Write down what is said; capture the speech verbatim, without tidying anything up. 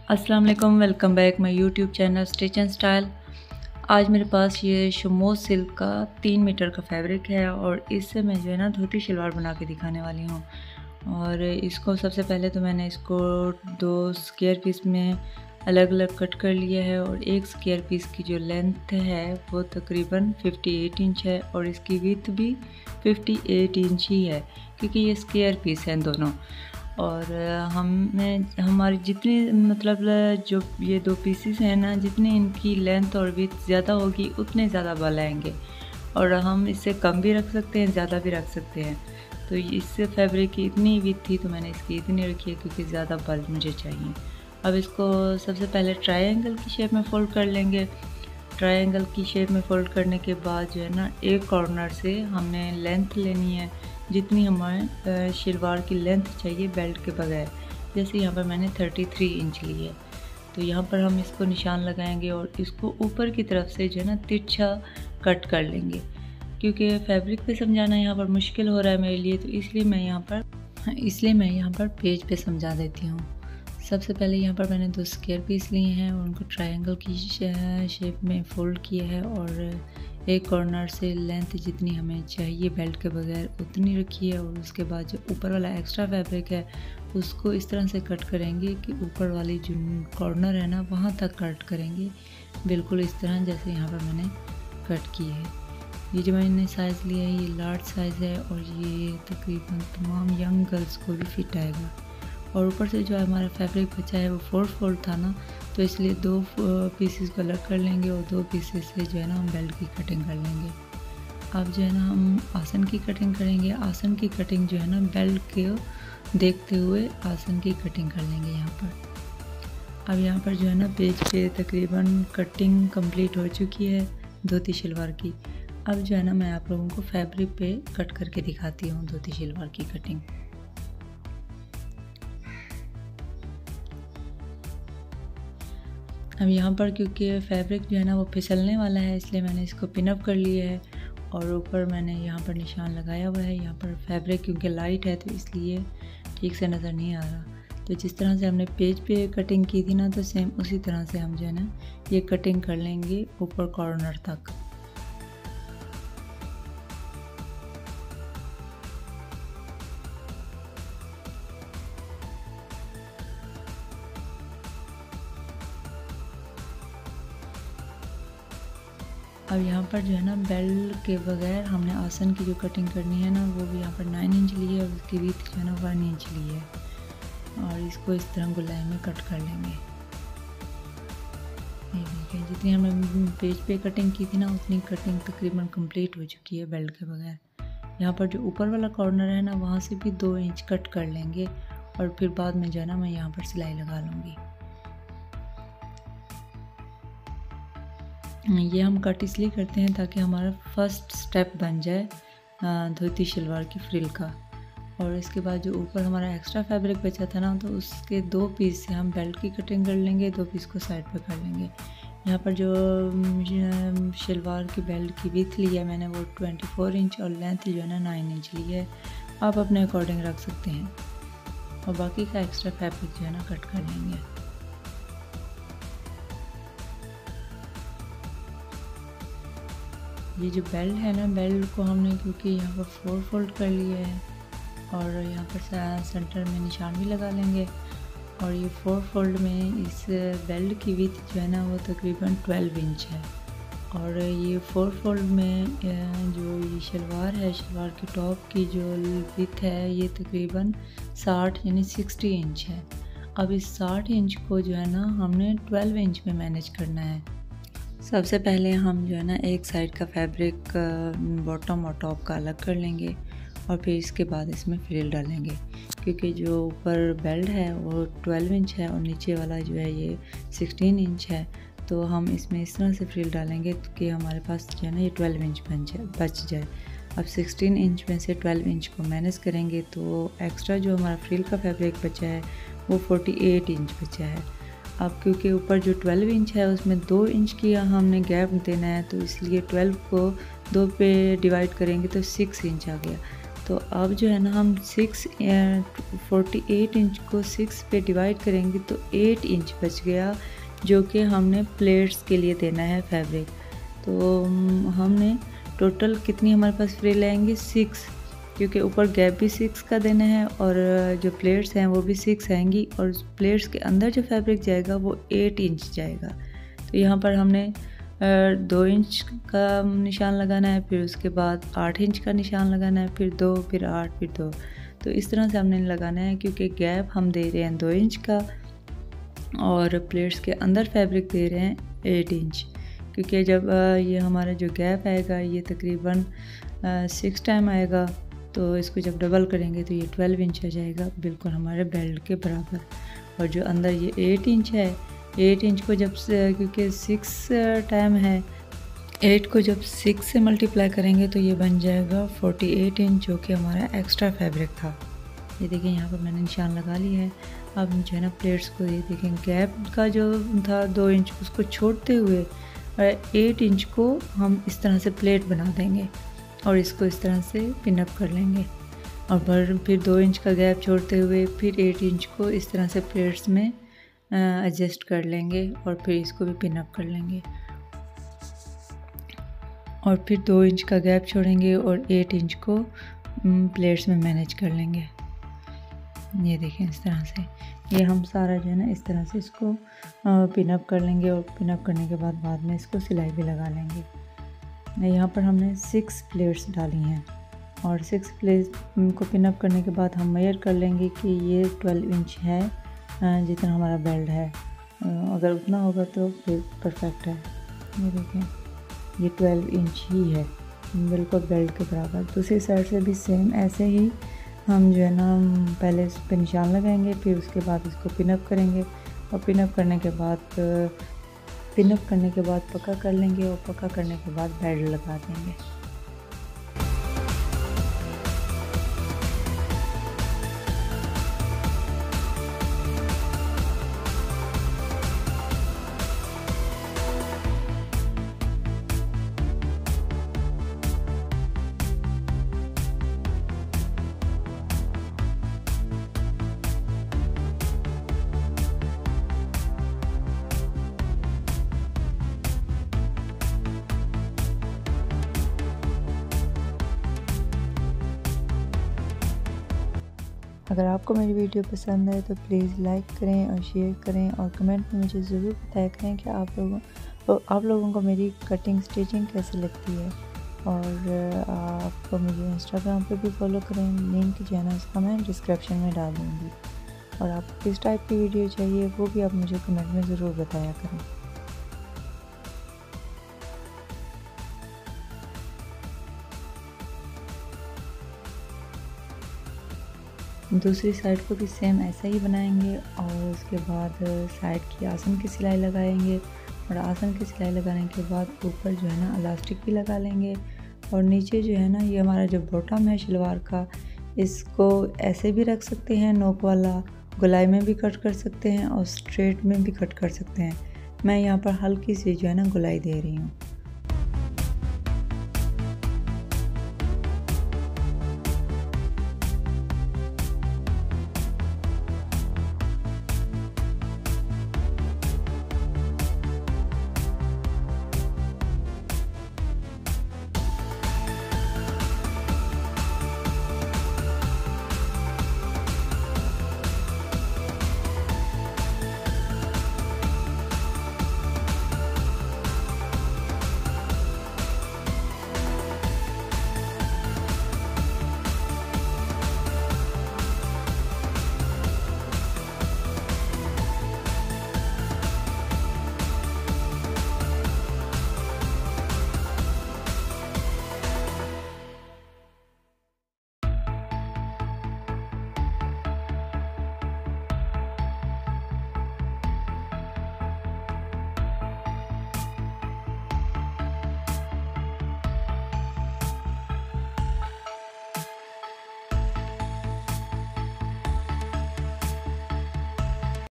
अस्सलाम वालेकुम, welcome back my YouTube channel stitch and style. आज मेरे पास ये शमोज सिल्क का तीन मीटर का फैब्रिक है और इससे मैं जो है ना धोती शलवार बना के दिखाने वाली हूँ। और इसको सबसे पहले तो मैंने इसको दो स्क्वायर पीस में अलग अलग कट कर लिया है और एक स्क्वायर पीस की जो लेंथ है वो तकरीबन अट्ठावन इंच है और इसकी विड्थ भी अट्ठावन इंच ही है क्योंकि ये स्क्वायर पीस हैं दोनों। और हमें हमारी जितनी मतलब जो ये दो पीसीस हैं ना, जितनी इनकी लेंथ और विड्थ ज़्यादा होगी उतने ज़्यादा बल आएंगे और हम इससे कम भी रख सकते हैं, ज़्यादा भी रख सकते हैं। तो इससे फैब्रिक की इतनी विड्थ थी तो मैंने इसकी इतनी रखी है क्योंकि ज़्यादा बल मुझे चाहिए। अब इसको सबसे पहले ट्रायंगल की शेप में फ़ोल्ड कर लेंगे। ट्रायंगल की शेप में फ़ोल्ड करने के बाद जो है ना एक कॉर्नर से हमने लेंथ लेनी है जितनी हमारे शलवार की लेंथ चाहिए बेल्ट के बगैर। जैसे यहाँ पर मैंने तैंतीस इंच ली है तो यहाँ पर हम इसको निशान लगाएंगे और इसको ऊपर की तरफ से जो है ना तिरछा कट कर लेंगे क्योंकि फैब्रिक पे समझाना यहाँ पर मुश्किल हो रहा है मेरे लिए, तो इसलिए मैं यहाँ पर इसलिए मैं यहाँ पर पेज पे समझा देती हूँ। सबसे पहले यहाँ पर मैंने दो स्क्वायर पीस लिए हैं और उनको ट्रायंगल की शेप में फ़ोल्ड किया है और एक कॉर्नर से लेंथ जितनी हमें चाहिए बेल्ट के बगैर उतनी रखी है और उसके बाद जो ऊपर वाला एक्स्ट्रा फैब्रिक है उसको इस तरह से कट करेंगे कि ऊपर वाली जो कॉर्नर है ना वहाँ तक कट करेंगे, बिल्कुल इस तरह जैसे यहाँ पर मैंने कट की है। ये जो मैंने साइज़ लिया है ये लार्ज साइज़ है और ये तकरीबन तमाम यंग गर्ल्स को भी फिट आएगा। और ऊपर से जो हमारा फैब्रिक बचा है वो फोर फोल्ड था ना, तो इसलिए दो पीसेस को अलग कर लेंगे और दो पीसेस से जो है ना हम बेल्ट की कटिंग कर लेंगे। अब जो है ना हम आसन की कटिंग करेंगे। आसन की कटिंग जो है ना बेल्ट को देखते हुए आसन की कटिंग कर लेंगे यहाँ पर। अब यहाँ पर जो है ना पेज पे तकरीबन कटिंग कंप्लीट हो चुकी है धोती शलवार की। अब जो है ना मैं आप लोगों को फैब्रिक पे कट करके दिखाती हूँ धोती शलवार की कटिंग। अब यहाँ पर क्योंकि फैब्रिक जो है ना वो फिसलने वाला है इसलिए मैंने इसको पिन अप कर लिया है और ऊपर मैंने यहाँ पर निशान लगाया हुआ है। यहाँ पर फैब्रिक क्योंकि लाइट है तो इसलिए ठीक से नज़र नहीं आ रहा। तो जिस तरह से हमने पेज पे कटिंग की थी ना, तो सेम उसी तरह से हम जो है ना ये कटिंग कर लेंगे ऊपर कॉर्नर तक। अब यहाँ पर जो है ना बेल्ट के बगैर हमने आसन की जो कटिंग करनी है ना वो भी यहाँ पर नाइन इंच ली है और उसकी विड्थ जो है ना वन इंच ली है और इसको इस तरह गोलाई में कट कर लेंगे। ये देखिए जितनी हमने पेज पे कटिंग की थी ना उतनी कटिंग तकरीबन कंप्लीट हो चुकी है बेल्ट के बगैर। यहाँ पर जो ऊपर वाला कॉर्नर है ना वहाँ से भी दो इंच कट कर लेंगे और फिर बाद में जो है ना मैं यहाँ पर सिलाई लगा लूँगी। ये हम कट इसलिए करते हैं ताकि हमारा फर्स्ट स्टेप बन जाए धोती शलवार की फ्रिल का। और इसके बाद जो ऊपर हमारा एक्स्ट्रा फैब्रिक बचा था ना, तो उसके दो पीस से हम बेल्ट की कटिंग कर लेंगे, दो पीस को साइड पे कर लेंगे। यहाँ पर जो शलवार की बेल्ट की विड्थ ली है मैंने वो चौबीस इंच और लेंथ जो है ना नाइन इंच ली है। आप अपने अकॉर्डिंग रख सकते हैं और बाकी का एक्स्ट्रा फैब्रिक जो है ना कट कर लेंगे। ये जो बेल्ट है ना, बेल्ट को हमने क्योंकि यहाँ पर फोर फोल्ड कर लिया है और यहाँ पर सेंटर में निशान भी लगा लेंगे। और ये फोर फोल्ड में इस बेल्ट की विड्थ जो है ना वो तकरीबन ट्वेल्व इंच है और ये फोर फोल्ड में जो ये शलवार है, शलवार के टॉप की जो विड्थ है ये तकरीबन साठ यानी साठ इंच है। अब इस साठ इंच को जो है ना हमने ट्वेल्व इंच में मैनेज करना है। सबसे पहले हम जो है ना एक साइड का फैब्रिक बॉटम और टॉप का अलग कर लेंगे और फिर इसके बाद इसमें फ्रिल डालेंगे क्योंकि जो ऊपर बेल्ट है वो ट्वेल्व इंच है और नीचे वाला जो है ये सिक्सटीन इंच है। तो हम इसमें इस तरह से फ्रिल डालेंगे कि हमारे पास जो है ना ये ट्वेल्व इंच बन जाए बच जाए। अब सिक्सटीन इंच में से ट्वेल्व इंच को मैनेज करेंगे तो एक्स्ट्रा जो हमारा फ्रिल का फैब्रिक बचा है वो अड़तालीस इंच बचा है। अब क्योंकि ऊपर जो ट्वेल्व इंच है उसमें दो इंच की हमने गैप देना है तो इसलिए ट्वेल्व को दो पे डिवाइड करेंगे तो सिक्स इंच आ गया। तो अब जो है ना हम सिक्स फोर्टी एट इंच को सिक्स पे डिवाइड करेंगे तो एट इंच बच गया, जो कि हमने प्लेट्स के लिए देना है फैब्रिक। तो हमने टोटल कितनी हमारे पास फ्रिल आएंगी, सिक्स, क्योंकि ऊपर गैप भी सिक्स का देना है और जो प्लेट्स हैं वो भी सिक्स आएंगी, और प्लेट्स के अंदर जो फैब्रिक जाएगा वो एट इंच जाएगा। तो यहाँ पर हमने दो इंच का निशान लगाना है, फिर उसके बाद आठ इंच का निशान लगाना है, फिर दो, फिर आठ, फिर दो। तो इस तरह से हमने लगाना है, क्योंकि गैप हम दे रहे हैं दो इंच का और प्लेट्स के अंदर फैब्रिक दे रहे हैं एट इंच, क्योंकि जब ये हमारा जो गैप आएगा ये तकरीबन सिक्स टाइम आएगा, तो इसको जब डबल करेंगे तो ये ट्वेल्व इंच आ जाएगा, बिल्कुल हमारे बेल्ट के बराबर। और जो अंदर ये एट इंच है, एट इंच को जब, क्योंकि सिक्स टाइम है, एट को जब सिक्स से मल्टीप्लाई करेंगे तो ये बन जाएगा फोर्टी एट इंच, जो कि हमारा एक्स्ट्रा फैब्रिक था। ये देखिए यहाँ पर मैंने निशान लगा लिया है। अब जो है ना प्लेट्स को ये देखें, गैप का जो था दो इंच उसको छोड़ते हुए एट इंच को हम इस तरह से प्लेट बना देंगे और इसको इस तरह से पिनअप कर लेंगे, और फिर दो इंच का गैप छोड़ते हुए फिर एट इंच को इस तरह से प्लेट्स में एडजस्ट कर लेंगे और फिर इसको भी पिनअप कर लेंगे, और फिर दो इंच का गैप छोड़ेंगे और एट इंच को प्लेट्स में मैनेज कर लेंगे। ये देखें इस तरह से, ये हम सारा जो है ना इस तरह से इसको पिनअप कर लेंगे, और पिनअप करने के बाद बाद में इसको सिलाई भी लगा लेंगे। यहाँ पर हमने सिक्स प्लेट्स डाली हैं, और सिक्स प्लेट्स को पिनअप करने के बाद हम मेजर कर लेंगे कि ये ट्वेल्व इंच है जितना हमारा बेल्ट है। अगर उतना होगा तो फिर परफेक्ट है। ये देखें ये ट्वेल्व इंच ही है, बिल्कुल बेल्ट के बराबर। दूसरी साइड से भी सेम ऐसे ही हम जो है ना पहले इस पर निशान लगाएंगे, फिर उसके बाद इसको पिनअप करेंगे, और पिनअप करने के बाद पिनअप करने के बाद पक्का कर लेंगे, और पक्का करने के बाद बेल्ट लगा देंगे। अगर आपको मेरी वीडियो पसंद है तो प्लीज़ लाइक करें और शेयर करें, और कमेंट में मुझे ज़रूर बताया करें कि आप लोगों आप लोगों को मेरी कटिंग स्टिचिंग कैसी लगती है। और आप मुझे इंस्टाग्राम पे भी फॉलो करें, लिंक जो है ना उसका मैं डिस्क्रिप्शन में डाल दूँगी। और आपको किस टाइप की वीडियो चाहिए वो भी आप मुझे कमेंट में ज़रूर बताया करें। दूसरी साइड को भी सेम ऐसा ही बनाएंगे, और उसके बाद साइड की आसन की सिलाई लगाएंगे, और आसन की सिलाई लगाने के बाद ऊपर जो है ना इलास्टिक भी लगा लेंगे, और नीचे जो है ना ये हमारा जो बॉटम है शलवार का, इसको ऐसे भी रख सकते हैं नोक वाला, गोलाई में भी कट कर सकते हैं और स्ट्रेट में भी कट कर सकते हैं। मैं यहाँ पर हल्की सी जो है ना गोलाई दे रही हूँ।